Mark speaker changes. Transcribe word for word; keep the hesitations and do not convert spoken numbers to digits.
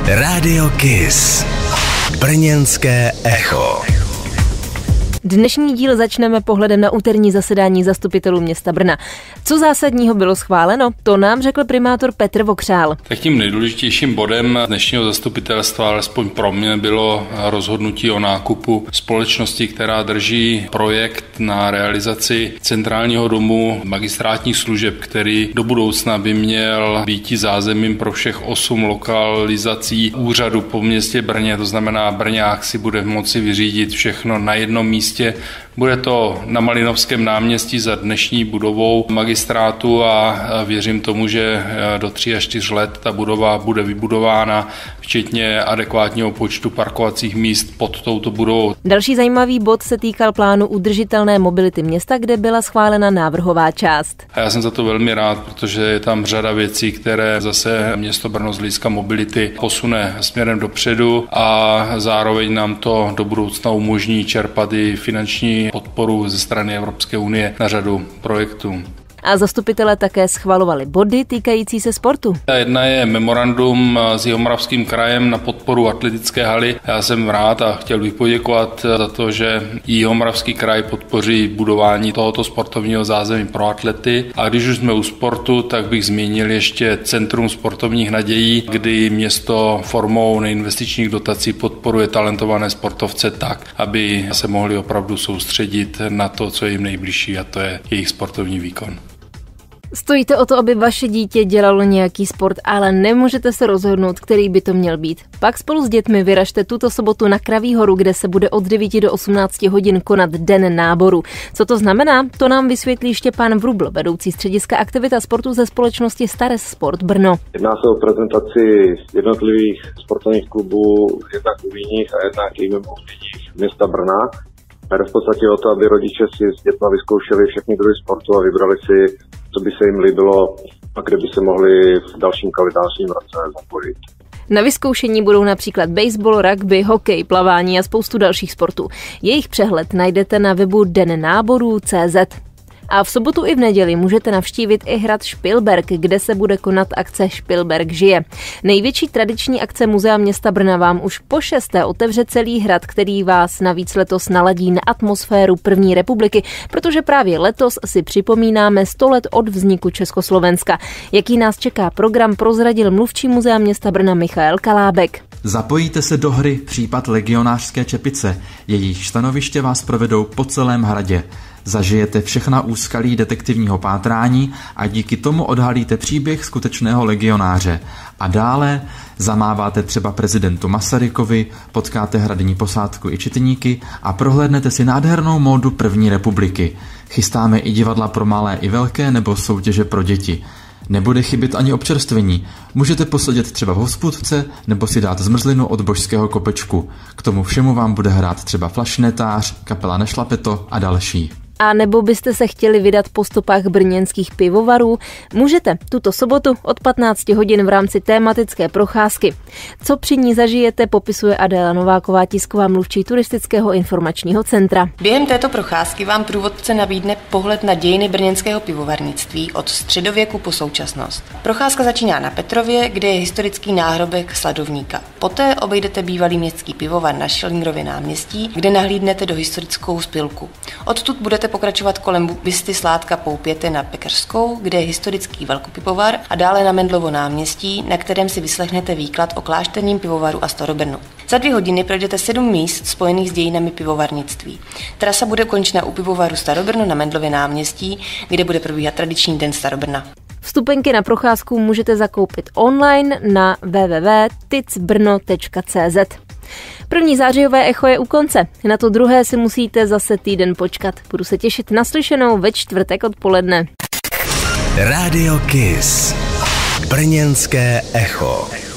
Speaker 1: Rádio Kiss. Brněnské echo.
Speaker 2: Dnešní díl začneme pohledem na úterní zasedání zastupitelů města Brna. Co zásadního bylo schváleno, to nám řekl primátor Petr Vokřál.
Speaker 3: Tak tím nejdůležitějším bodem dnešního zastupitelstva, alespoň pro mě, bylo rozhodnutí o nákupu společnosti, která drží projekt na realizaci centrálního domu magistrátních služeb, který do budoucna by měl být zázemím pro všech osm lokalizací úřadu po městě Brně. To znamená, Brňák si bude moci vyřídit všechno na jednom místě. Bude to na Malinovském náměstí za dnešní budovou magistrátu a věřím tomu, že do tří až čtyř let ta budova bude vybudována, včetně adekvátního počtu parkovacích míst pod touto budovou.
Speaker 2: Další zajímavý bod se týkal plánu udržitelné mobility města, kde byla schválena návrhová část.
Speaker 3: A já jsem za to velmi rád, protože je tam řada věcí, které zase město Brno z hlediska mobility posune směrem dopředu a zároveň nám to do budoucna umožní čerpat i finanční podporu ze strany Evropské unie na řadu projektů.
Speaker 2: A zastupitelé také schvalovali body týkající se sportu.
Speaker 3: Jedna je memorandum s Jihomoravským krajem na podporu atletické haly. Já jsem rád a chtěl bych poděkovat za to, že Jihomoravský kraj podpoří budování tohoto sportovního zázemí pro atlety. A když už jsme u sportu, tak bych zmínil ještě Centrum sportovních nadějí, kdy město formou neinvestičních dotací podporuje talentované sportovce tak, aby se mohli opravdu soustředit na to, co je jim nejbližší, a to je jejich sportovní výkon.
Speaker 2: Stojíte o to, aby vaše dítě dělalo nějaký sport, ale nemůžete se rozhodnout, který by to měl být. Pak spolu s dětmi vyražte tuto sobotu na Kraví horu, kde se bude od devíti do osmnácti hodin konat Den náboru. Co to znamená? To nám vysvětlí Štěpán Vrubl, vedoucí střediska aktivita sportu ze společnosti Stares Sport Brno.
Speaker 4: Jedná se o prezentaci jednotlivých sportovních klubů, jednak unijních a jednak i mimo unijních města Brna. Jde v podstatě o to, aby rodiče si s dětmi vyzkoušeli všechny druhy sportu a vybrali si, co by se jim líbilo a kde by se mohli v dalším kalendářním roce zapojit.
Speaker 2: Na vyzkoušení budou například baseball, rugby, hokej, plavání a spoustu dalších sportů. Jejich přehled najdete na webu den náborů tečka cé zet. A v sobotu i v neděli můžete navštívit i hrad Špilberk, kde se bude konat akce Špilberk žije. Největší tradiční akce Muzea města Brna vám už po šesté otevře celý hrad, který vás navíc letos naladí na atmosféru první republiky, protože právě letos si připomínáme sto let od vzniku Československa. Jaký nás čeká program, prozradil mluvčí Muzea města Brna Michael Kalábek.
Speaker 5: Zapojíte se do hry případ legionářské čepice. Jejich stanoviště vás provedou po celém hradě. Zažijete všechna úskalí detektivního pátrání a díky tomu odhalíte příběh skutečného legionáře. A dále zamáváte třeba prezidentu Masarykovi, potkáte hradní posádku i četníky a prohlédnete si nádhernou módu první republiky. Chystáme i divadla pro malé i velké nebo soutěže pro děti. Nebude chybět ani občerstvení. Můžete posedět třeba v hospůdce nebo si dát zmrzlinu od Božského kopečku. K tomu všemu vám bude hrát třeba flašnetář, kapela Nešlapeto a další.
Speaker 2: A nebo byste se chtěli vydat po stopách brněnských pivovarů? Můžete tuto sobotu od patnácti hodin v rámci tématické procházky. Co při ní zažijete, popisuje Adéla Nováková, tisková mluvčí Turistického informačního centra.
Speaker 6: Během této procházky vám průvodce nabídne pohled na dějiny brněnského pivovarnictví od středověku po současnost. Procházka začíná na Petrově, kde je historický náhrobek Sladovníka. Poté obejdete bývalý městský pivovar na Schillingrově náměstí, kde nahlídnete do historickou spilku. Odtud budete pokračovat kolem busty Sládka Poupěte na Pekařskou, kde je historický velkopivovar, a dále na Mendlovo náměstí, na kterém si vyslechnete výklad o klášterním pivovaru a Starobrnu. Za dvě hodiny projdete sedm míst spojených s dějinami pivovarnictví. Trasa bude ukončena u pivovaru Starobrno na Mendlově náměstí, kde bude probíhat tradiční den Starobrna.
Speaker 2: Vstupenky na procházku můžete zakoupit online na w w w tečka ticbrno tečka cé zet. První zářijové echo je u konce. Na to druhé si musíte zase týden počkat. Budu se těšit na slyšenou ve čtvrtek odpoledne.
Speaker 1: Rádio Kiss. Brněnské echo.